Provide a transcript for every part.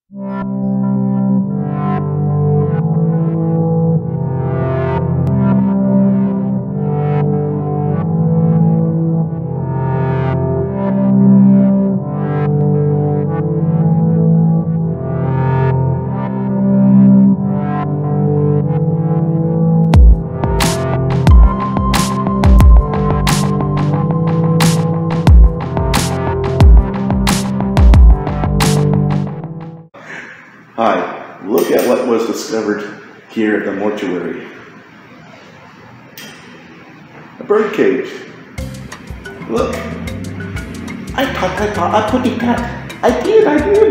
Hi, look at what was discovered here at the mortuary. A bird cage. Look. I put it back. I did.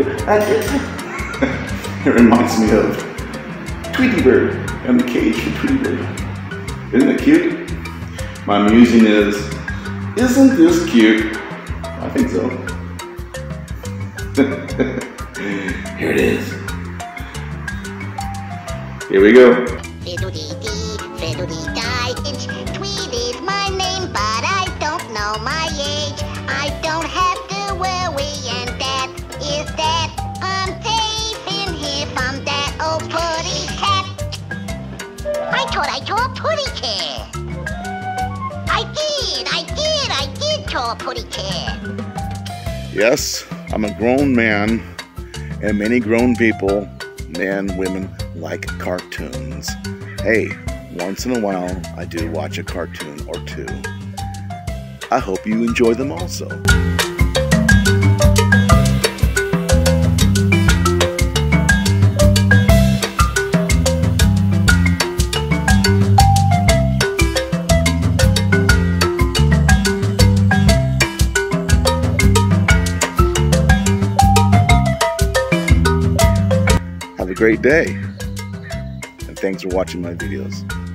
It reminds me of Tweety Bird and the cage for Tweety Bird. Isn't it cute? My musing is, isn't this cute? I think so. Here it is. Here we go. Fiddle-dee-dee, fiddle-dee-die. Tweet is my name, but I don't know my age. I don't have to worry, and that is that. I'm safe in here from that old putty cat. I thought I saw a putty cat. I did saw a putty cat. Yes, I'm a grown man, and many grown people, men, women, like cartoons. Hey, once in a while, I do watch a cartoon or two. I hope you enjoy them also. Have a great day. Thanks for watching my videos.